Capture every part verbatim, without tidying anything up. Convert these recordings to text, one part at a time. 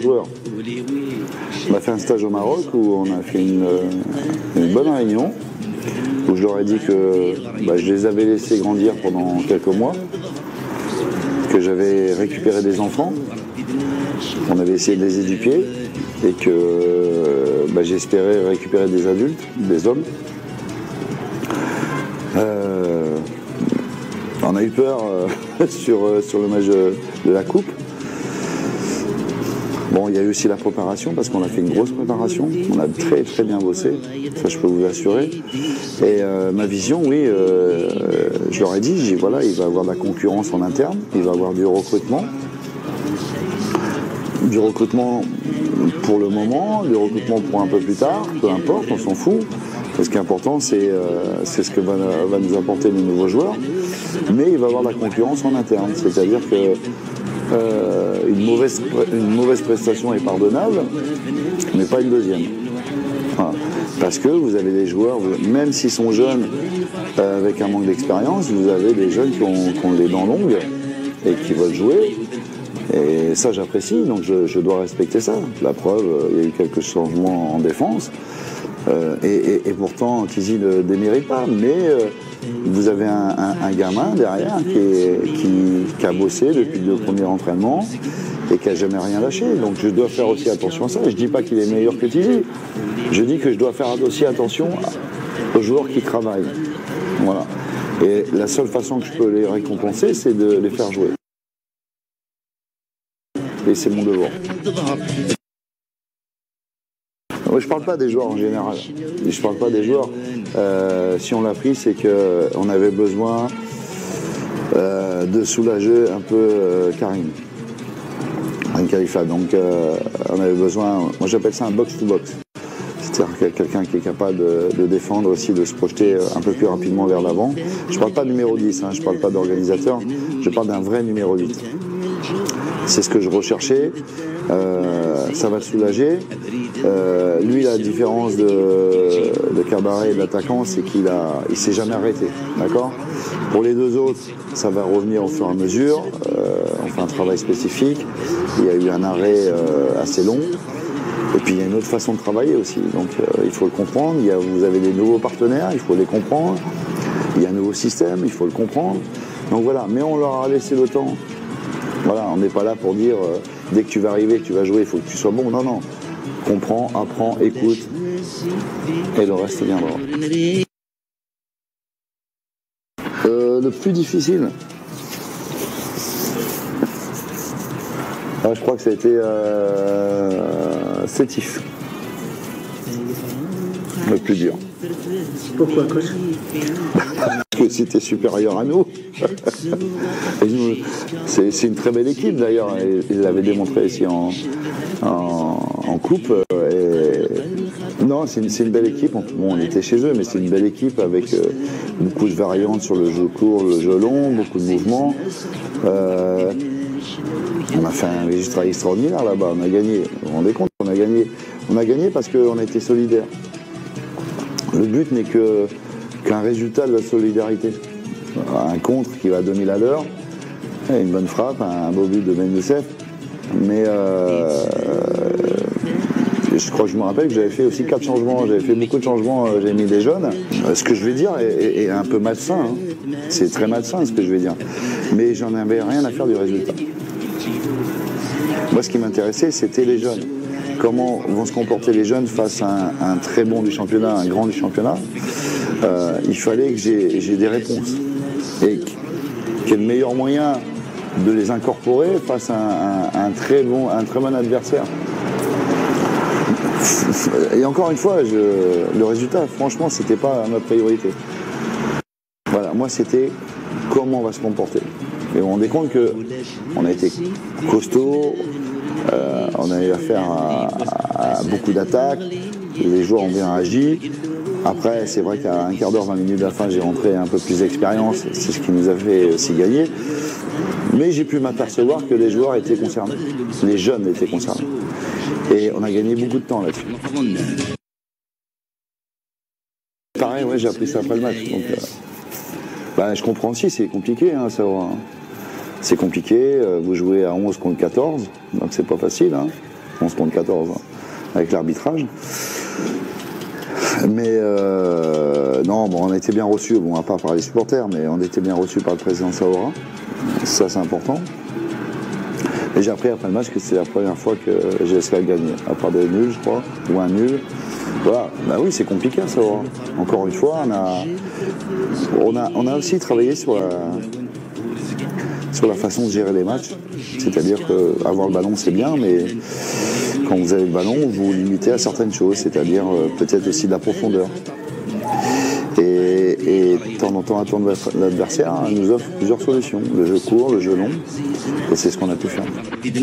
joueurs. On a fait un stage au Maroc où on a fait une, une bonne réunion, où je leur ai dit que bah, je les avais laissés grandir pendant quelques mois, que j'avais récupéré des enfants, on avait essayé de les éduquer et que bah, j'espérais récupérer des adultes, des hommes. Euh, on a eu peur euh, sur, sur le match de, de la Coupe. Bon, il y a eu aussi la préparation, parce qu'on a fait une grosse préparation. On a très très bien bossé, ça je peux vous l'assurer. Et euh, ma vision, oui, euh, je leur ai dit, j'ai dit, voilà, il va y avoir de la concurrence en interne, il va y avoir du recrutement. Du recrutement pour le moment, du recrutement pour un peu plus tard, peu importe, on s'en fout. Ce qui est important, c'est euh, ce que va, va nous apporter les nouveaux joueurs. Mais il va y avoir de la concurrence en interne, c'est-à-dire que Euh, une, mauvaise, une mauvaise prestation est pardonnable, mais pas une deuxième. Voilà. Parce que vous avez des joueurs, même s'ils sont jeunes, euh, avec un manque d'expérience, vous avez des jeunes qui ont, qui ont les dents longues et qui veulent jouer. Et ça, j'apprécie, donc je, je dois respecter ça. La preuve, il y a eu quelques changements en défense. Euh, et, et, et pourtant, Tizi ne démérite pas, mais euh, vous avez un, un, un gamin derrière qui, est, qui, qui a bossé depuis le premier entraînement et qui n'a jamais rien lâché. Donc je dois faire aussi attention à ça. Je ne dis pas qu'il est meilleur que Tizi. Je dis que je dois faire aussi attention aux joueurs qui travaillent. Voilà. Et la seule façon que je peux les récompenser, c'est de les faire jouer. Et c'est mon devoir. Je ne parle pas des joueurs en général. Je ne parle pas des joueurs. Euh, si on l'a pris, c'est qu'on avait besoin euh, de soulager un peu euh, Karim. Karim Khalifa. Donc euh, on avait besoin, moi j'appelle ça un box-to-box. C'est-à-dire quelqu'un qui est capable de, de défendre aussi, de se projeter un peu plus rapidement vers l'avant. Je ne parle pas de numéro dix, hein, je ne parle pas d'organisateur, je parle d'un vrai numéro dix. C'est ce que je recherchais, euh, ça va le soulager. Euh, lui, la différence de, de Cabaret et de l'attaquant, c'est qu'il a, il s'est jamais arrêté, d'accord ? Pour les deux autres, ça va revenir au fur et à mesure. Euh, on fait un travail spécifique. Il y a eu un arrêt euh, assez long. Et puis il y a une autre façon de travailler aussi. Donc euh, il faut le comprendre. Il y a, vous avez des nouveaux partenaires, il faut les comprendre. Il y a un nouveau système, il faut le comprendre. Donc voilà. Mais on leur a laissé le temps. Voilà, on n'est pas là pour dire euh, dès que tu vas arriver, que tu vas jouer, il faut que tu sois bon. Non, non. Comprends, apprends, écoute, et le reste viendra. Euh, le plus difficile, ah, je crois que ça a été euh, Sétif. Le plus dur. Pourquoi, coach? Parce que c'était supérieur à nous. C'est une très belle équipe d'ailleurs. Ils l'avaient démontré ici en, en, en coupe. Et... Non, c'est une, une belle équipe. Bon, on était chez eux, mais c'est une belle équipe avec euh, beaucoup de variantes sur le jeu court, le jeu long, beaucoup de mouvements. Euh, on a fait un résultat extraordinaire là-bas. On a gagné. Vous vous rendez compte? On a gagné. On a gagné parce qu'on a été solidaires. Le but n'est que qu'un résultat de la solidarité. Un contre qui va à deux mille à l'heure, une bonne frappe, un beau but de Ben Youssef. Mais euh, je crois que je me rappelle que j'avais fait aussi quatre changements. J'avais fait beaucoup de changements, j'ai mis des jeunes. Ce que je vais dire est, est un peu malsain. Hein. C'est très malsain ce que je vais dire. Mais j'en avais rien à faire du résultat. Moi, ce qui m'intéressait, c'était les jeunes. Comment vont se comporter les jeunes face à un, un très bon du championnat, un grand du championnat. Euh, il fallait que j'ai j'ai des réponses. Et quel meilleur moyen de les incorporer face à un, un, un, très, bon, un très bon adversaire. Et encore une fois, je, le résultat, franchement, c'était pas ma priorité. Voilà, moi, c'était comment on va se comporter. Et vous vous rendez compte qu'on a été costaud, euh, on a eu affaire à, à, à beaucoup d'attaques, les joueurs ont bien agi. Après, c'est vrai qu'à un quart d'heure, vingt minutes de la fin, j'ai rentré un peu plus d'expérience, c'est ce qui nous a fait aussi gagner. Mais j'ai pu m'apercevoir que les joueurs étaient concernés, les jeunes étaient concernés. Et on a gagné beaucoup de temps là-dessus. Pareil, ouais, j'ai appris ça après le match. Donc, euh, bah, je comprends aussi, c'est compliqué, hein, ça va. C'est compliqué, vous jouez à onze contre quatorze, donc c'est pas facile. Hein. onze contre quatorze, hein, avec l'arbitrage. Mais euh, non, bon, on a été bien reçus, bon, à part par les supporters, mais on a été bien reçus par le président Saoura. Ça, c'est important. Et j'ai appris après le match que c'est la première fois que G S K a gagné, à part des nuls, je crois, ou un nul. Voilà, bah oui, c'est compliqué à savoir. Encore une fois, on a, on a, on a aussi travaillé sur la, sur la façon de gérer les matchs. C'est-à-dire qu'avoir le ballon, c'est bien, mais quand vous avez le ballon, vous vous limitez à certaines choses, c'est-à-dire euh, peut-être aussi de la profondeur. Et, et de temps en temps, attendre l'adversaire nous offre plusieurs solutions. Le jeu court, le jeu long, et c'est ce qu'on a pu faire.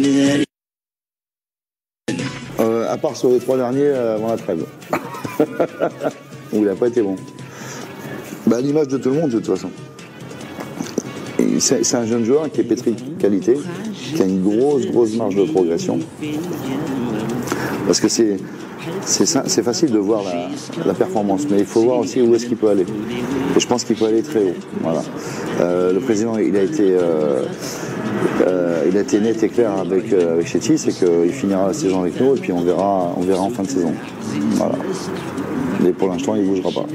Euh, à part sur les trois derniers euh, avant la trêve, où il n'a pas été bon. Bah, à l'image de tout le monde, de toute façon. C'est un jeune joueur qui est pétri de qualité, qui a une grosse, grosse marge de progression. Parce que c'est c'est facile de voir la, la performance, mais il faut voir aussi où est-ce qu'il peut aller. Et je pense qu'il peut aller très haut. Voilà. Euh, le président, il a été, euh, euh, il a été net et clair avec, euh, avec Chetty, c'est qu'il finira la saison avec nous et puis on verra, on verra en fin de saison. Voilà. Mais pour l'instant, il ne bougera pas.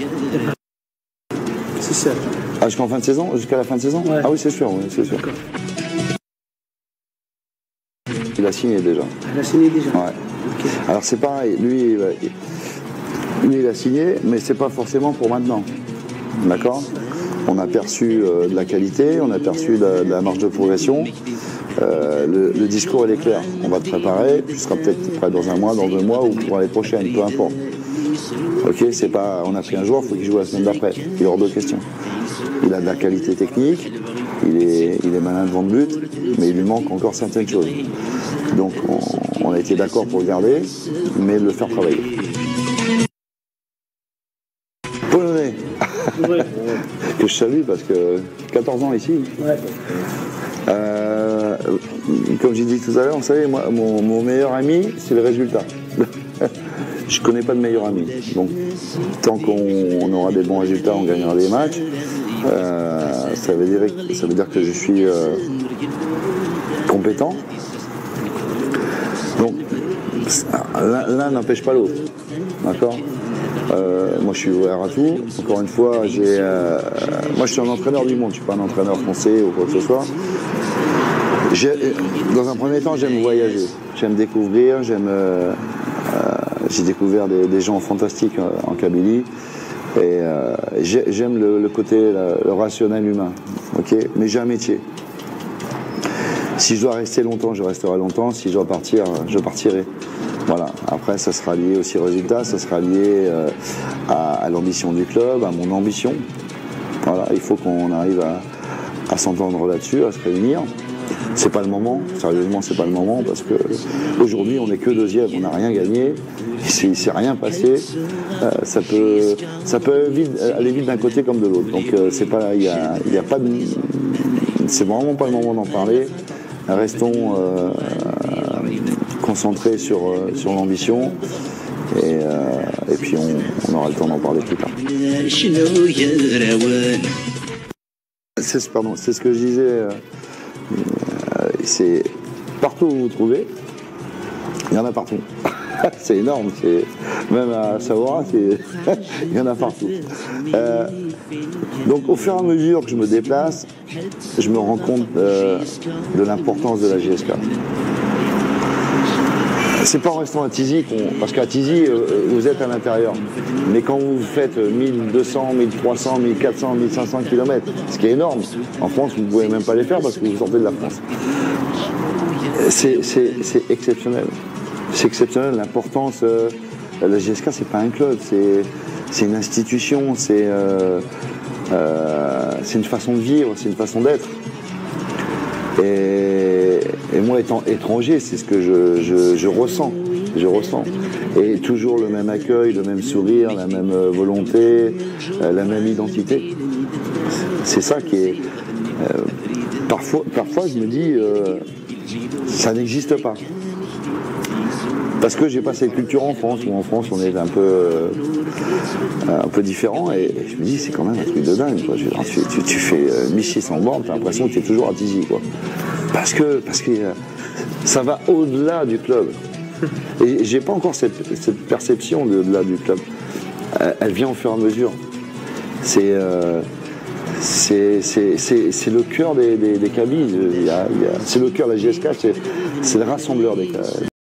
C'est ça. Ah, jusqu'en fin de saison, jusqu'à la fin de saison. Ouais. Ah oui, c'est sûr, oui, c'est sûr. Il a signé déjà. Il a signé déjà. Ouais. Okay. Alors c'est pareil, lui, lui il a signé, mais c'est pas forcément pour maintenant. D'accord ? On a perçu euh, de la qualité, on a perçu de la, de la marge de progression. Euh, le, le discours il est clair. On va te préparer, tu seras peut-être prêt dans un mois, dans deux mois ou pour l'année prochaine, peu importe. Ok, c'est pas. On a pris un joueur, il faut qu'il joue la semaine d'après. Il est hors de question. Il a de la qualité technique, il est, il est malin devant le but, mais il lui manque encore certaines choses. Donc on, on a été d'accord pour le garder, mais de le faire travailler. Polonais, Ouais. que je salue parce que quatorze ans ici. Ouais. Euh, comme j'ai dit tout à l'heure, vous savez, moi, mon, mon meilleur ami, c'est le résultat. Je connais pas de meilleur ami. Donc, tant qu'on aura des bons résultats, on gagnera des matchs. Euh, ça, veut dire, ça veut dire que je suis euh, compétent. Donc, l'un n'empêche pas l'autre. D'accord ? Euh, moi, je suis ouvert à tout. Encore une fois, j'ai, euh, moi, je suis un entraîneur du monde. Je suis pas un entraîneur français ou quoi que ce soit. Dans un premier temps, j'aime voyager. J'aime découvrir. J'aime. Euh, euh, j'ai découvert des, des gens fantastiques en Kabylie. Et euh, j'aime le, le côté le, le rationnel humain. Okay ? Mais j'ai un métier. Si je dois rester longtemps, je resterai longtemps. Si je dois partir, je partirai. Voilà. Après, ça sera lié aussi au résultat, ça sera lié euh, à, à l'ambition du club, à mon ambition. Voilà. Il faut qu'on arrive à, à s'entendre là-dessus, à se réunir. C'est pas le moment. Sérieusement, c'est pas le moment parce que aujourd'hui, on n'est que deuxième, on n'a rien gagné. Il ne s'est rien passé. Euh, ça peut, ça peut vite, aller vite d'un côté comme de l'autre. Donc, euh, c'est pas, il y a, il y a pas de, c'est vraiment pas le moment d'en parler. Restons euh, concentrés sur, euh, sur l'ambition et, euh, et puis on, on aura le temps d'en parler plus tard. C'est, pardon, c'est ce que je disais, euh, c'est partout où vous trouvez, il y en a partout. C'est énorme, c'est, même à Saoura, il y en a partout. Euh, donc au fur et à mesure que je me déplace, je me rends compte euh, de l'importance de la G S K. C'est pas en restant à Tizi, parce qu'à Tizi, euh, vous êtes à l'intérieur. Mais quand vous faites mille deux cents, mille trois cents, mille quatre cents, mille cinq cents kilomètres, ce qui est énorme, en France, vous ne pouvez même pas les faire parce que vous sortez de la France. C'est, c'est, c'est exceptionnel. C'est exceptionnel, l'importance. Euh, la G S K, c'est pas un club, c'est, c'est une institution, c'est, euh, euh, c'est une façon de vivre, c'est une façon d'être. Et, et moi, étant étranger, c'est ce que je, je, je ressens. Je ressens. Et toujours le même accueil, le même sourire, la même volonté, la même identité. C'est ça qui est. Euh, parfois, parfois, je me dis, euh, ça n'existe pas. Parce que j'ai pas cette culture en France, où en France on est un peu, euh, un peu différent, et je me dis c'est quand même un truc de dingue, quoi. Je, tu, tu, tu fais euh, mille six cents bornes, t'as l'impression que tu es toujours à Tizi, quoi. Parce que, parce que ça va au-delà du club. Et j'ai pas encore cette, cette perception de, au-delà du club. Elle, elle vient au fur et à mesure. C'est euh, c'est le cœur des, des, des cabines. C'est le cœur de la J S K, c'est le rassembleur des cabines.